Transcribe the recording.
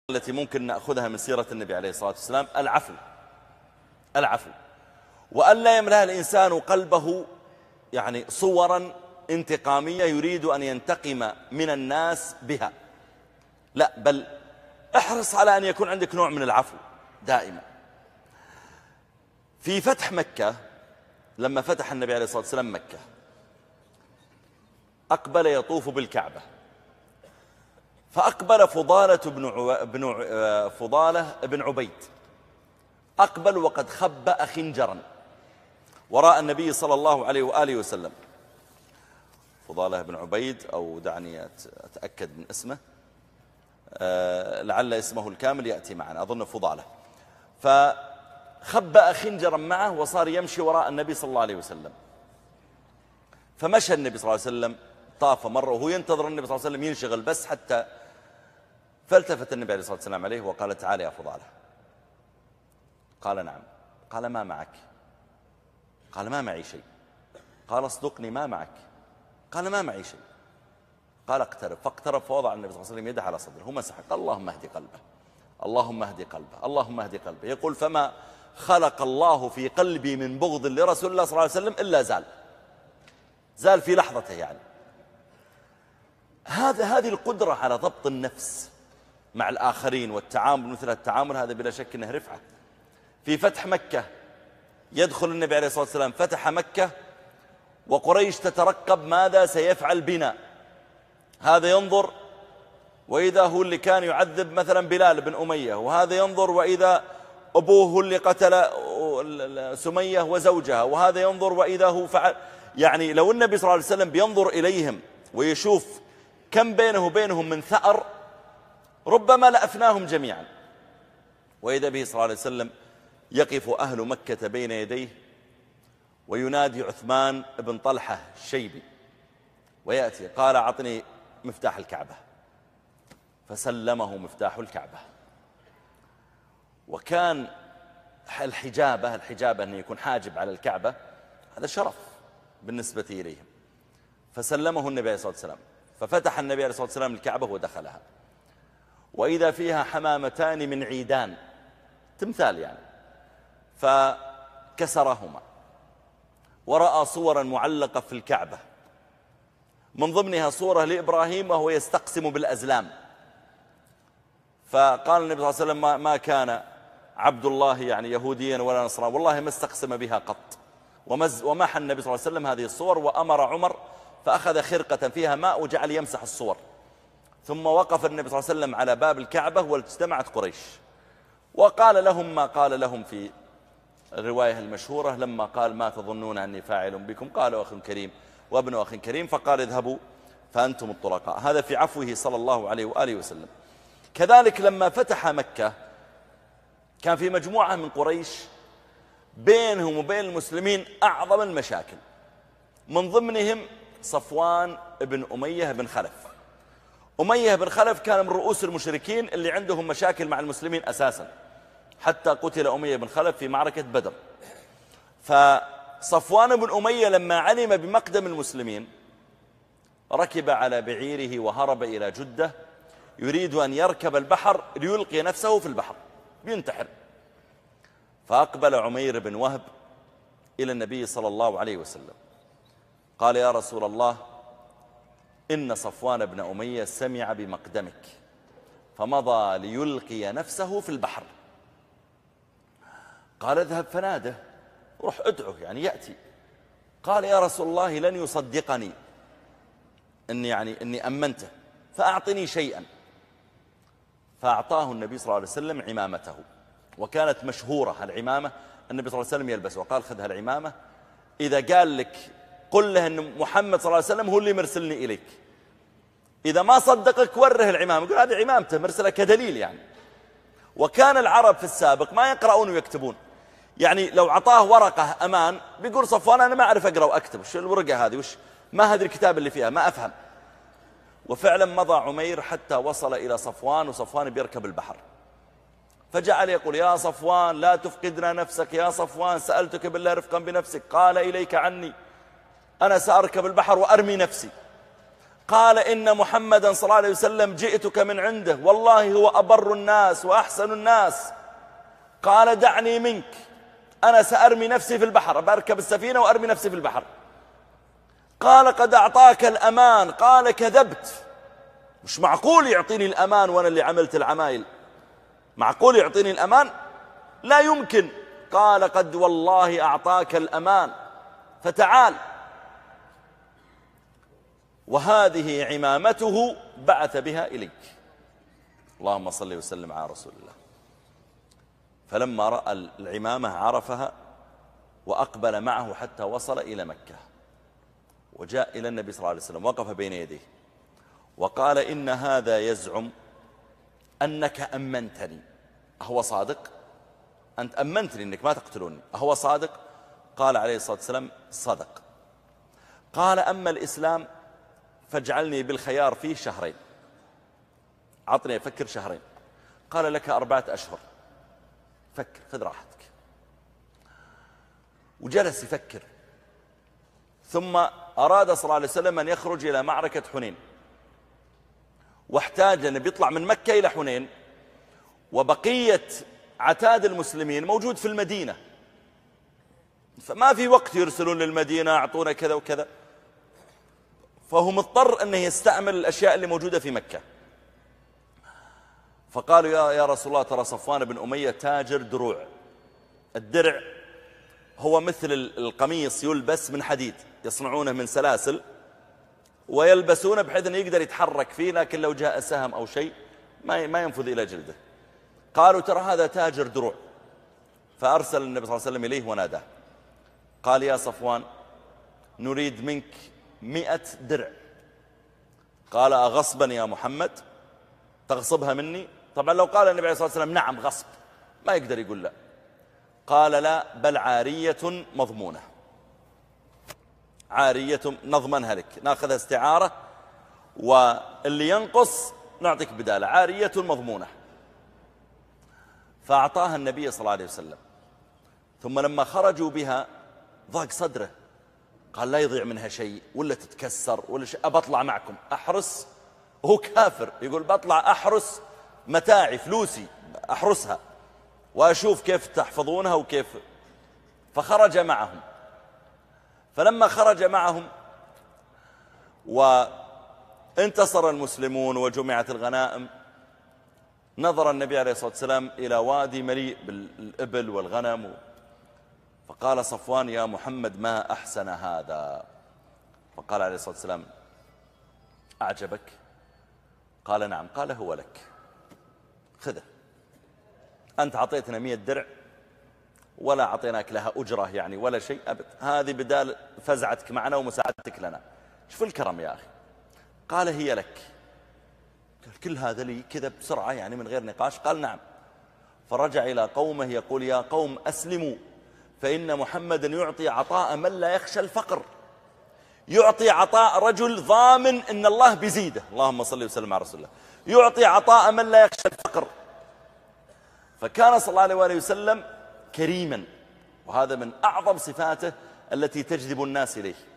التي ممكن نأخذها من سيرة النبي عليه الصلاة والسلام العفو وأن لا يملأ الإنسان قلبه يعني صورا انتقامية يريد أن ينتقم من الناس بها، لا، بل احرص على أن يكون عندك نوع من العفو دائما. في فتح مكة، لما فتح النبي عليه الصلاة والسلام مكة، أقبل يطوف بالكعبة، فأقبل فضالة بن عبيد، أقبل وقد خبأ خنجرا وراء النبي صلى الله عليه وآله وسلم. فضالة بن عبيد، أو دعني أتأكد من اسمه، لعل اسمه الكامل يأتي معنا، أظن فضالة. فخبأ خنجرا معه وصار يمشي وراء النبي صلى الله عليه وسلم. فمشى النبي صلى الله عليه وسلم، طاف مرة وهو ينتظر النبي صلى الله عليه وسلم ينشغل بس حتى، فالتفت النبي عليه الصلاة والسلام عليه وقال: تعال يا فضالة. قال: نعم. قال: ما معك؟ قال: ما معي شيء. قال: اصدقني، ما معك؟ قال: ما معي شيء. قال: اقترب. فاقترب فوضع النبي صلى الله عليه وسلم يده على صدره ومسح. قال: اللهم اهدي قلبه، اللهم اهدي قلبه، اللهم اهدي قلبه. يقول: فما خلق الله في قلبي من بغض لرسول الله صلى الله عليه وسلم إلا زال في لحظته. يعني هذه القدرة على ضبط النفس مع الآخرين والتعامل مثل التعامل، هذا بلا شك أنه رفعة. في فتح مكة، يدخل النبي عليه الصلاة والسلام، فتح مكة وقريش تترقب ماذا سيفعل بنا. هذا ينظر وإذا هو اللي كان يعذب مثلا بلال بن أمية، وهذا ينظر وإذا أبوه هو اللي قتل سمية وزوجها، وهذا ينظر وإذا هو فعل. يعني لو النبي صلى الله عليه وسلم بينظر إليهم ويشوف كم بينه وبينهم من ثأر، ربما لأفناهم جميعا. وإذا به صلى الله عليه وسلم يقف أهل مكة بين يديه وينادي عثمان بن طلحة الشيبي ويأتي، قال: أعطني مفتاح الكعبة. فسلمه مفتاح الكعبة. وكان الحجابة أن يكون حاجب على الكعبة، هذا شرف بالنسبة إليهم. فسلمه النبي عليه الصلاة والسلام، ففتح النبي عليه الصلاة والسلام الكعبة ودخلها، وإذا فيها حمامتان من عيدان، تمثال يعني، فكسرهما، ورأى صورا معلقة في الكعبة، من ضمنها صورة لإبراهيم وهو يستقسم بالأزلام. فقال النبي صلى الله عليه وسلم: ما كان عبد الله يعني يهوديا ولا نصرانيا، والله ما استقسم بها قط. ومحى النبي صلى الله عليه وسلم هذه الصور، وأمر عمر فأخذ خرقة فيها ماء وجعل يمسح الصور. ثم وقف النبي صلى الله عليه وسلم على باب الكعبة واجتمعت قريش، وقال لهم ما قال لهم في الرواية المشهورة لما قال: ما تظنون أني فاعل بكم؟ قالوا: أخ كريم وابن أخ كريم. فقال: اذهبوا فأنتم الطلقاء. هذا في عفوه صلى الله عليه وآله وسلم. كذلك لما فتح مكة، كان في مجموعة من قريش بينهم وبين المسلمين أعظم المشاكل، من ضمنهم صفوان بن أمية بن خلف. أمية بن خلف كان من رؤوس المشركين اللي عندهم مشاكل مع المسلمين أساسا، حتى قتل أمية بن خلف في معركة بدر. فصفوان بن أمية لما علم بمقدم المسلمين ركب على بعيره وهرب إلى جدة، يريد أن يركب البحر ليلقي نفسه في البحر ينتحر. فأقبل عمير بن وهب إلى النبي صلى الله عليه وسلم، قال: يا رسول الله، إن صفوان بن أمية سمع بمقدمك فمضى ليلقي نفسه في البحر. قال: اذهب فناده، روح ادعه يعني يأتي. قال: يا رسول الله، لن يصدقني إني أمنته، فأعطني شيئا. فأعطاه النبي صلى الله عليه وسلم عمامته، وكانت مشهورة العمامة، النبي صلى الله عليه وسلم يلبسها، وقال: خذ هالعمامة، إذا قال لك قل له أن محمد صلى الله عليه وسلم هو اللي مرسلني إليك، إذا ما صدقك وره العمامة، يقول: هذه عمامته مرسلة كدليل يعني. وكان العرب في السابق ما يقرؤون ويكتبون، يعني لو عطاه ورقة أمان بيقول صفوان: أنا ما أعرف أقرأ وأكتب، وش الورقة هذه، ما هذه الكتاب اللي فيها، ما أفهم. وفعلا مضى عمير حتى وصل إلى صفوان، وصفوان بيركب البحر، فجعل يقول: يا صفوان، لا تفقدنا نفسك، يا صفوان، سألتك بالله رفقا بنفسك. قال: إليك عني، أنا سأركب البحر وأرمي نفسي. قال إن محمدا صلى الله عليه وسلم جئتك من عنده، والله هو أبر الناس وأحسن الناس. قال دعني منك، أنا سأرمي نفسي في البحر، بركب السفينة وأرمي نفسي في البحر. قال قد أعطاك الأمان. قال كذبت، مش معقول يعطيني الأمان وأنا اللي عملت العمايل، معقول يعطيني الأمان؟ لا يمكن. قال قد والله أعطاك الأمان، فتعال. وهذه عمامته بعث بها إليك. اللهم صل وسلم على رسول الله. فلما رأى العمامة عرفها وأقبل معه حتى وصل إلى مكة، وجاء إلى النبي صلى الله عليه وسلم، وقف بين يديه وقال إن هذا يزعم أنك أمنتني، أهو صادق؟ أنت أمنتني أنك ما تقتلوني، أهو صادق؟ قال عليه الصلاة والسلام صدق. قال أما الإسلام فاجعلني بالخيار فيه شهرين، عطني أفكر شهرين. قال لك 4 أشهر، فكر، خذ راحتك. وجلس يفكر. ثم أراد صلى الله عليه وسلم أن يخرج إلى معركة حنين، واحتاج أن يطلع من مكة إلى حنين، وبقية عتاد المسلمين موجود في المدينة، فما في وقت يرسلون للمدينة أعطونا كذا وكذا، فهو مضطر أنه يستعمل الأشياء اللي موجودة في مكة. فقالوا يا رسول الله ترى صفوان بن أمية تاجر دروع، الدرع هو مثل القميص يلبس من حديد، يصنعونه من سلاسل ويلبسونه بحيث أنه يقدر يتحرك فيه، لكن لو جاء سهم أو شيء ما ينفذ إلى جلده. قالوا ترى هذا تاجر دروع. فأرسل النبي صلى الله عليه وسلم إليه وناداه، قال يا صفوان نريد منك 100 درع. قال أغصبا يا محمد، تغصبها مني؟ طبعا لو قال النبي عليه الصلاة والسلام نعم غصب ما يقدر يقول لا. قال لا، بل عارية مضمونة، عارية نضمنها لك، ناخذها استعارة واللي ينقص نعطيك بدالة، عارية مضمونة. فأعطاها النبي صلى الله عليه وسلم. ثم لما خرجوا بها ضاق صدره، قال لا يضيع منها شيء ولا تتكسر ولا شيء، أبطلع معكم أحرس. هو كافر يقول بطلع أحرس متاعي فلوسي، أحرسها وأشوف كيف تحفظونها وكيف. فخرج معهم. فلما خرج معهم وانتصر المسلمون وجمعت الغنائم، نظر النبي عليه الصلاة والسلام إلى وادي مليء بالإبل والغنم، فقال صفوان يا محمد ما أحسن هذا. فقال عليه الصلاة والسلام أعجبك؟ قال نعم. قال هو لك، خذه، أنت عطيتنا 100 درع ولا عطيناك لها أجرة يعني ولا شيء أبد، هذه بدال فزعتك معنا ومساعدتك لنا، شوف الكرم يا أخي. قال هي لك. قال كل هذا لي كذا بسرعة يعني من غير نقاش؟ قال نعم. فرجع إلى قومه يقول يا قوم أسلموا، فإن محمدا يعطي عطاء من لا يخشى الفقر، يعطي عطاء رجل ضامن إن الله بيزيده، اللهم صل وسلم على رسول الله، يعطي عطاء من لا يخشى الفقر. فكان صلى الله عليه وآله وسلم كريما، وهذا من أعظم صفاته التي تجذب الناس إليه.